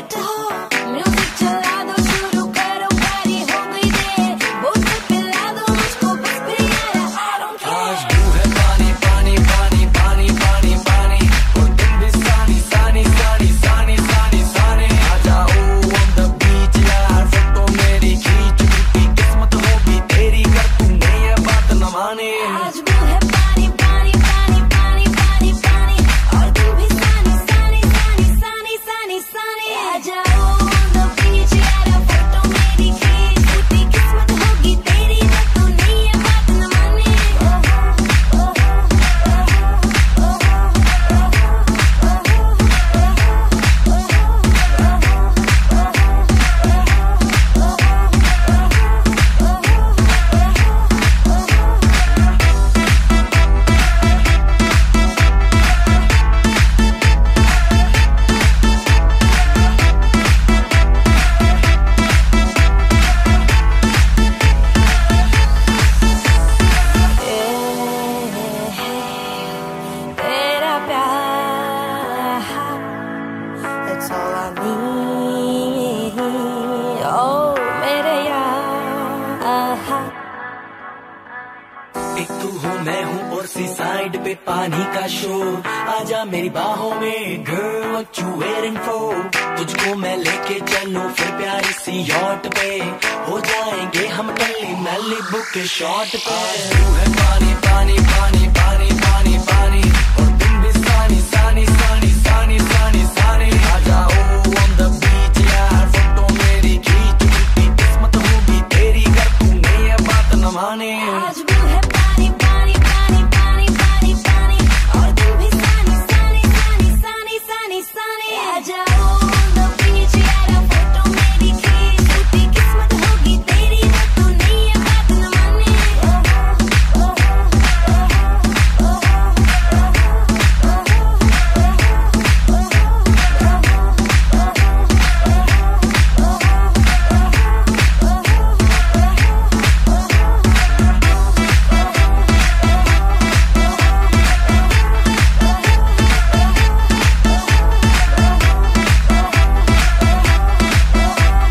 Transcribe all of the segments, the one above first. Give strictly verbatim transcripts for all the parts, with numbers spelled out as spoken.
Set हो, music चला दो, शुरू करो, पारी हो गई देर, बोतल पिला दो मुझको बस प्यारा, I don't care। आज तू है पानी पानी पानी पानी पानी पानी, और तुम भी सानी सानी सानी सानी सानी सानी। आ जाओ on the beach यार, फोटो मेरी खींच, टूटी किस्मत होगी तेरी कर तूने ये बात न मानी। आज वो है पानी पानी पानी पानी पानी पानी, और तू भी सानी सानी सानी सानी सानी सानी। आ जाओ on the beach यारा, फोटो मेरी खींच, टूटी किस्मत होगी तेरी पर तूने ये बात न मानी। तेरा प्यार, that's all I need, oh मेरे यार। एक तू हो मैं हूँ और सी साइड पे पानी का शोर, आजा मेरी बाहों में girl what you waiting for। तुझको मैं लेके चलूं फिर प्यारी सी यॉट पे, हो जाएंगे हम कली मैलिबू के शॉट पे। तू है पानी पानी पानी पानी पानी पानी, और तुम भी सानी सानी सानी सानी सानी सानी। आ जाओ on the beach यार, फोटो मेरी खींच, टूटी किस्मत होगी तेरी कर तूने ये बात न मानी। आज वो है पानी पानी पानी पानी पानी पानी, और तू भी सानी सानी सानी सानी सानी सानी। आ जाओ on the beach यारा, फोटो मेरी खींच, टूटी किस्मत होगी तेरी पर तूने ये बात न मानी।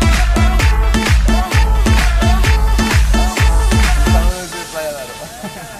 Para